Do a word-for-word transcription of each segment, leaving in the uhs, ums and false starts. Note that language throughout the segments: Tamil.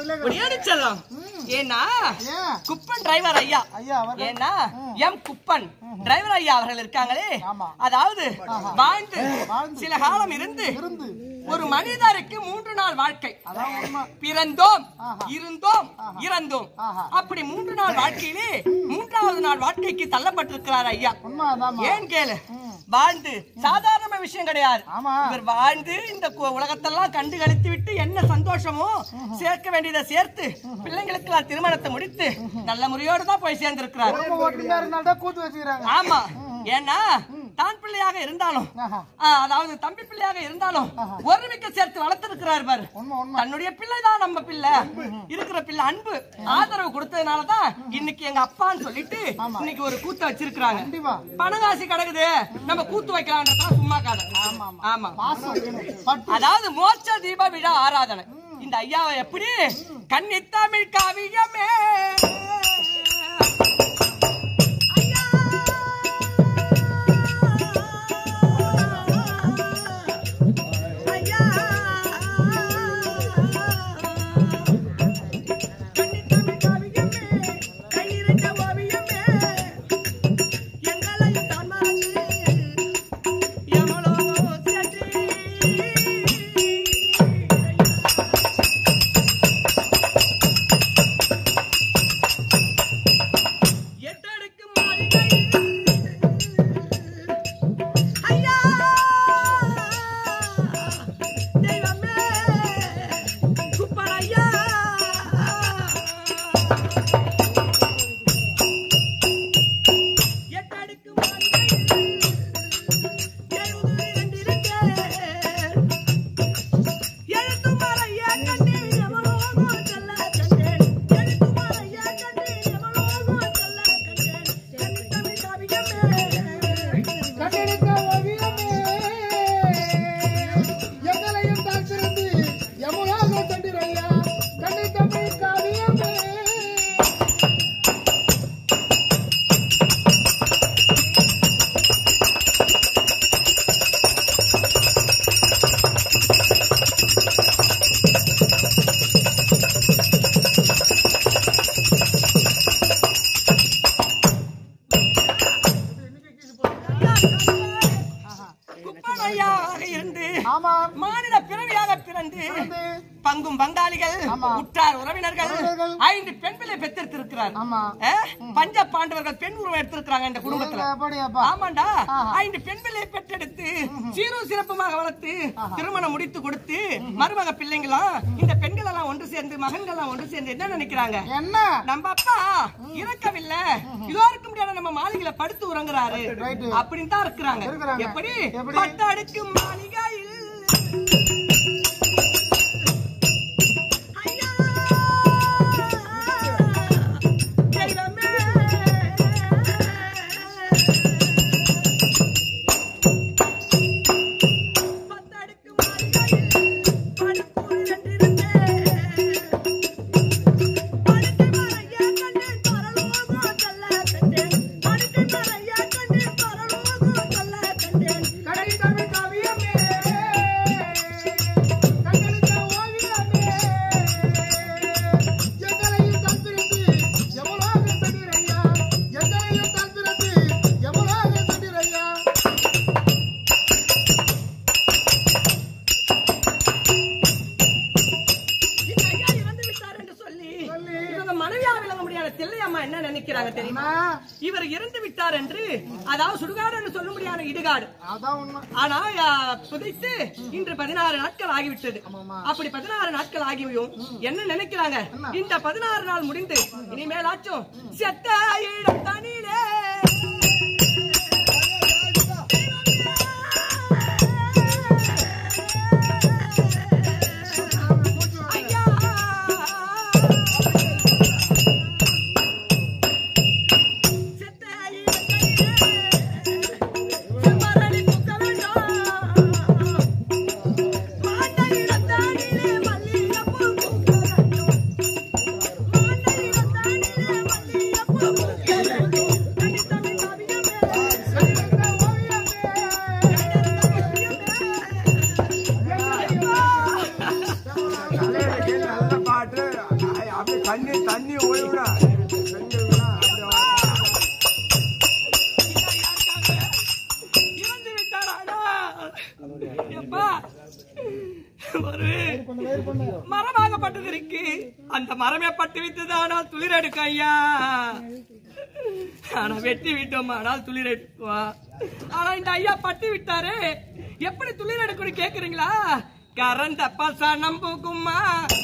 முடியாது செல்லம். ஏன்னா குப்பன் டிரைவர் ஐயா ஏன்னா எம் குப்பன் டிரைவர் ஐயா அவர்கள் இருக்காங்களே, அதாவது வாழ்ந்து சில காலம் இருந்து ஒரு மனிதருக்கு மூன்று நாள் வாழ்க்கை, பிறந்தோம் இருந்தோம் இறந்தோம், அப்படி மூன்று நாள் வாழ்க்கையிலே மூன்றாவது நாள் வாழ்க்கைக்கு தள்ளப்பட்டிருக்கிறார் ஐயா. ஏன் கேளு, வாழ்ந்து சாதாரண விஷயம் கிடையாது. இவர் வாழ்ந்து இந்த உலகத்தெல்லாம் கண்டு கழித்து விட்டு என்ன சந்தோஷமோ சேர்க்க வேண்டியதை சேர்த்து பிள்ளைங்களுக்கு திருமணத்தை முடித்து நல்ல முறையோடு தான் போய் சேர்ந்திருக்கிறார். ஆமா, ஏன்னா தான் பிள்ளையாக இருந்தாலும் அதாவது தம்பி பிள்ளையாக இருந்தாலும் ஒருமிக்க சேர்த்து வளர்த்திருக்கிறார் பாரு. தன்னுடைய பிள்ளை தான் நம்ம பிள்ளை, இருக்கிற பிள்ளை அன்பு ஆதரவு கொடுத்ததுனாலதான் இன்னைக்கு எங்க அப்பான்னு சொல்லிட்டு இன்னைக்கு ஒரு கூத்த வச்சிருக்கிறாங்க. பணங்காசி கிடக்குது, நம்ம கூத்து வைக்கலாம்ன்றதா சும்மா காத. ஆமா, அதாவது மோட்ச தீப விழா ஆராதனை. இந்த ஐயாவை எப்படி கன்னி தமிழ் காவியமே மாநில பிறவியாக பிறந்து பங்கும் பங்காளிகள் உற்றார் உறவினர்கள் ஐந்து பெண் பிள்ளை பெற்றிருக்கிறார். பஞ்ச பாண்டவர்கள் பெண் உருவம் எடுத்திருக்கிறாங்க இந்த குடும்பத்துல. ஆமாண்டா, ஐந்து பெண் பிள்ளை பெற்றெடுத்து சீரும் சிறப்புமாக வளர்த்து திருமணம் முடித்து கொடுத்து மருமக பிள்ளைங்களாம் இந்த பெண்கள் எல்லாம் ஒன்று சேர்ந்து மகன்கள் எல்லாம் ஒன்று சேர்ந்து என்ன நினைக்கிறாங்க, நம்ம அப்பா இறக்கவில்லை, இதோ இருக்க முடியாத நம்ம மாளிகையில படுத்து உறங்குறாரு அப்படின்னு தான் இருக்கிறாங்க. எப்படி பத்து அடுக்கு மாளிகையில் இவர் இறந்து விட்டார் என்று, அதாவது சுடுகாடு என்று சொல்ல முடியாத இடுகாடு. ஆனா புதைத்து இன்று பதினாறு நாட்கள் ஆகிவிட்டது. அப்படி பதினாறு நாட்கள் ஆகியும் என்ன நினைக்கிறாங்க, இந்த பதினாறு நாள் முடிந்து இனிமேலாச்சும் செத்த இடம் தனியிலே தண்ணி தண்ணி ஓய்வுடா இறந்து விட்டாராடா எப்பா ஒரு மரமாகப்பட்டது இருக்கு அந்த மரமே பட்டு விட்டது ஆனால் துளிர் எடுக்கும் ஐயா ஆனா வெட்டி விட்டோம் ஆனால் துளிர் எடுக்குவா ஆனா இந்த ஐயா பட்டு விட்டாரு எப்படி துளிர் எடுக்கணும் கேக்குறீங்களா கரண்ட் அப்பா சனம் போகுமா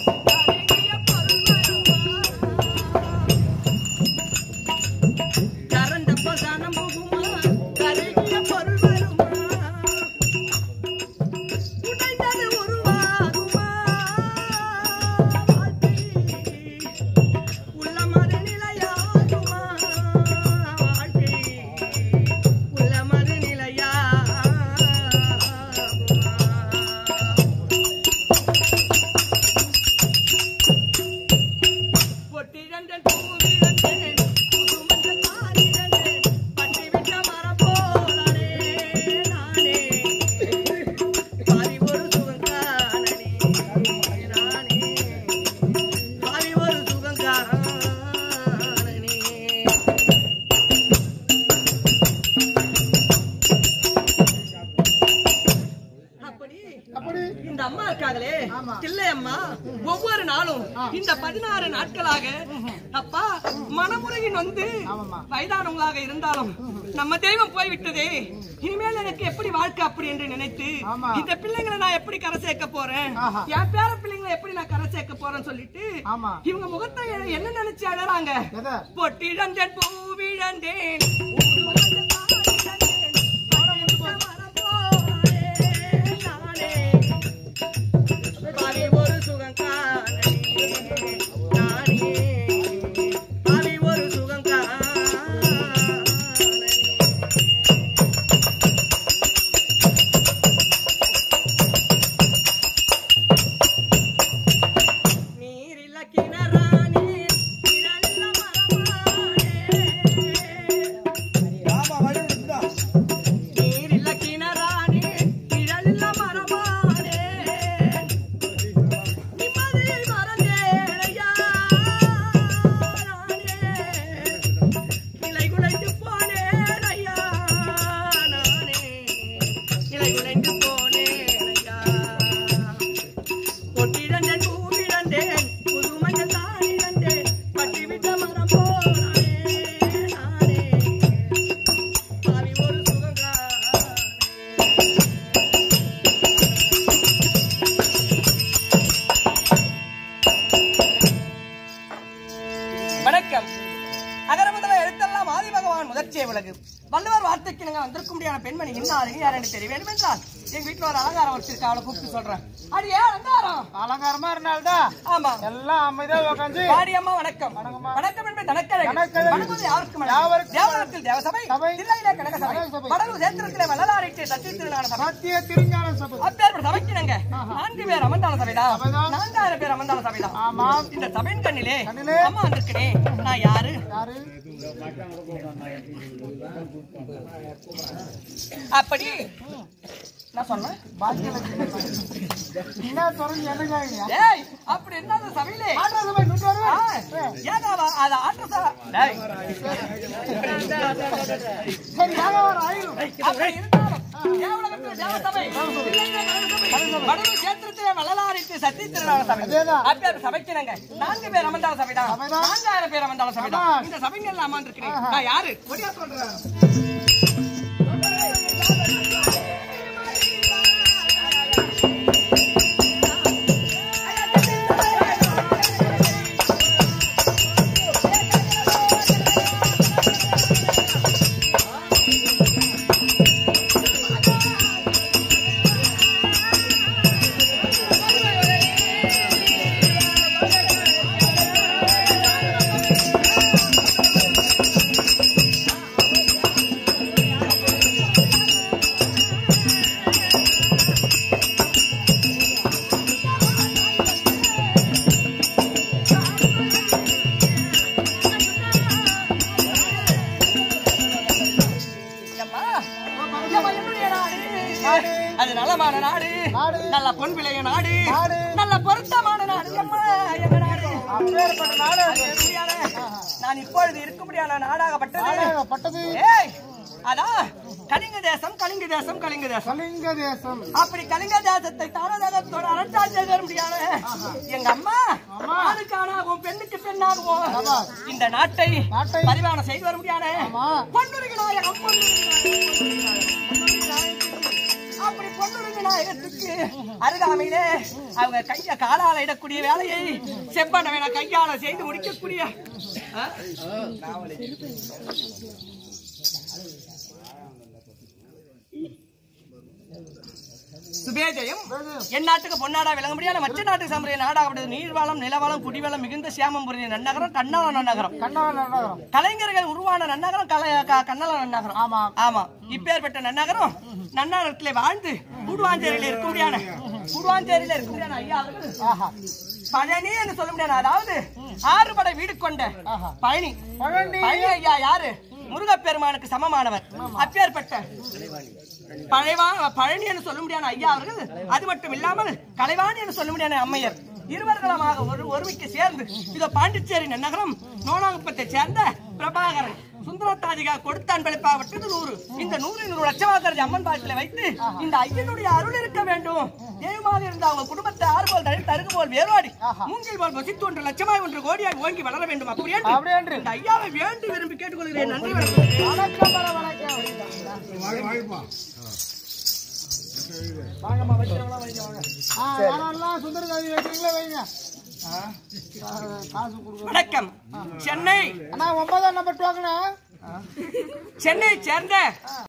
கரண்ட் அப்பா சனம் போகுமா கரைக்கிய பொருள் வருமா உடைந்தது உருவாகுமா உள்ள மறு நிலையாகுமா வாழ்க்கை உள்ள மறு நிலையாகுமா பொட்டிரண்டன் பூவிரண்டேன் புதுமஞ்சள் பாரிரண்டேன் பட்டிவிட்ட மரம் போலனே நானே பாதி ஒரு சுகங்கானே நானே பாதி ஒரு சுகங்கானே அப்படி அப்படி இந்த அம்மா இருக்காங்களே தில்லை அம்மா ஒவ்வொரு நாளும் இந்த பதினாறு நாட்களாக அப்பா மனமுறையை வந்து வயதானவங்களாக இருந்தாலும் நம்ம தெய்வம் போய்விட்டதே இனிமேல் எனக்கு எப்படி வாழ்க்கை அப்படி என்று நினைத்து இந்த பிள்ளைங்களை நான் எப்படி கரை சேர்க்க போறேன் என் பேர பிள்ளைங்களை எப்படி நான் கரை சேர்க்க போறேன்னு சொல்லிட்டு இவங்க முகத்தை என்ன நினைச்சு அழறாங்க பொட்டிழந்தேன் பூவிழந்தேன் பாவி ஒரு சுகம் காணே நானே பாவி ஒரு சுகம் காணே நீரில்ல கிணறானே நிழலில்ல மரமானே ராமா வழி இருந்தா நீரில்ல கிணறானே நிழலில்ல மரமானே நிம்மதியை மறந்தேனையா நானே கிளை குலைந்து போனேன் ஐயா நானே கிளை குலைந்து போனேன் ஐயா பொட்டிழந்தேன் பூவிழந்தேன் புது மஞ்சள் தானிழந்தேன் பட்டிவிட்ட மரம் போனானே நானே பாவி ஒரு சுகங்கானே வணக்கம் அகர முதல எழுத்தெல்லாம் ஆதி பகவான் முதற்சிய உலகு வள்ளுவர் வார்த்தைக்கு நாங்க வந்திருக்க முடியாத பெண்மணி என்ன யார் எனக்கு தெரிய வேண்டும் என்றால் எங்க வீட்டுல ஒரு அலங்காரம் வச்சிருக்கா அவளை கூப்பிட்டு சொல்றேன் அடி ஏன் அலங்காரம் அலங்காரமா இருந்தால்தான் ஆமா எல்லாம் அமைதியா உட்காந்து பாடி அம்மா வணக்கம் வணக்கம் என்பது தனக்கழகு வணங்குவது யாருக்கும் யாவருக்கும் தேவலத்தில் தேவசபை சபை, தில்லையிலே கனக சபை கனக சபை, வடலூர் சேத்திரத்திலே வள்ளலாரிட்டு சத்திய திருநாள சபை சத்திய திருஞான சபை அப்பேற்பட்ட சபைக்கினங்க நான்கு பேர் அமர்ந்தால சபைதான் சபைதான். நான்காயிரம் பேர் அமர்ந்தால சபைதான் ஆமா இந்த சபையின் கண்ணிலே கண்ணிலே அம்மா வந்திருக்கிறேன் நான் யாரு யாரு அப்படி நான் சொன்னேன் என்ன தொடர்ந்து என்னங்க டேய் அப்படி என்ன அந்த சபையிலே ஆட்ரா சபை நூற்று ஆ, ஏங்க அவ- அது ஆட்ட சபை டேய் சரி யாரோ ஒரு ஆயிரம் அப்படி இருந்தாலும் தேவலோகத்திலே தேவசபை தில்லையிலே கனக சபை வடலூர் சேத்திரத்திலே வள்ளலாரிட்டு சத்திய திருநாள சபை அதேதான். அப்பேற்பட்ட சபைக்கினங்க நான்கு பேர் அமர்ந்தால சபைதான் சபைதான். நான்காயிரம் பேர் அமர்ந்தால சபைதான் ஆமா. இந்த சபைகள் அமர்ந்திருக்கிறேன் நான் யாரு ஒடியா சொல்றேன் அப்பேற்பட்ட நாடு அது இருக்கும்படியான நான் இப்பொழுது இருக்கும்படியான நாடாகப்பட்டது நாடாகப்பட்டது. ஏய் அதான் கலிங்க தேசம் கலிங்க தேசம் கலிங்க தேசம் கலிங்க தேசம். அப்படி கலிங்க தேசத்தை தாரதகத்தோட அரசாட்சி செய்ய முடியாது. எங்க அம்மா ஆணுக்கானாகவும் பெண்ணுக்கு பெண்ணாகவும் இந்த நாட்டை நாட்டை பரிமாணம் செய்து வர முடியாது. பொன்னுரிமை நாயகம் அப்படி பொன்னுரிமை நாயகத்துக்கு அருகாமையிலே அவங்க கைய காலால இடக்கூடிய வேலையை செப்பன வேணா கையால செய்து முடிக்கக்கூடிய சுபேஜயம் என் நாட்டுக்கு பொன்னாடா விளங்க முடியாது. மற்ற நாட்டு சமுதாய நாடாகப்பட்டது. நீர்வளம் நிலவளம் குடிவளம் மிகுந்த சியாமம் புரிந்த நன்னகரம் கண்ணால நன்னகரம். கலைஞர்கள் உருவான நன்னகரம் கண்ணால நன்னகரம். ஆமா ஆமா இப்பேற்பட்ட நன்னகரம் நன்னகரத்திலே வாழ்ந்து கூடுவாஞ்சேரியில இருக்க முடியாது. கூடுவாஞ்சேரியில இருக்க முடியாது ஐயா பழனி என்று சொல்ல முடியாது. அதாவது ஆறு படை வீடு கொண்ட பழனி. பழனி ஐயா யாரு? முருகப்பெருமானுக்கு சமமானவர். அப்பேற்பட்ட பழைவா பழனி என்று சொல்ல முடியாத ஐயா அவர்கள். அது மட்டும் இல்லாமல் கலைவாணி என்று சொல்ல முடியாத அம்மையர் இருவர்களமாக ஒரு ஒருமிக்கு சேர்ந்து இதோ பாண்டிச்சேரி நகரம் நோனாங்குப்பத்தை சேர்ந்த பிரபாகரன் சுந்தரத்தாதிகா கொடுத்தான் பிழைப்பாவற்றது நூறு. இந்த நூறு நூறு லட்சமாக்கரஜி அம்மன் பாட்டில வைத்து இந்த ஐயனுடைய அருள் இருக்க வேண்டும். தெய்வமாக இருந்த அவங்க குடும்பத்தை ஆறு போல் தழி தருகு போல் வேரோடி மூங்கில் போல் வசித்து ஒன்று லட்சமாய் ஒன்று கோடியாய் ஓங்கி வளர வேண்டும். அப்படியே இந்த ஐயாவை வேண்டி விரும்பி கேட்டுக்கொள்கிறேன். நன்றி வணக்கம். சென்னை ஒன்பதாம் நம்பர் டோக்கனா சென்னை சேர்ந்த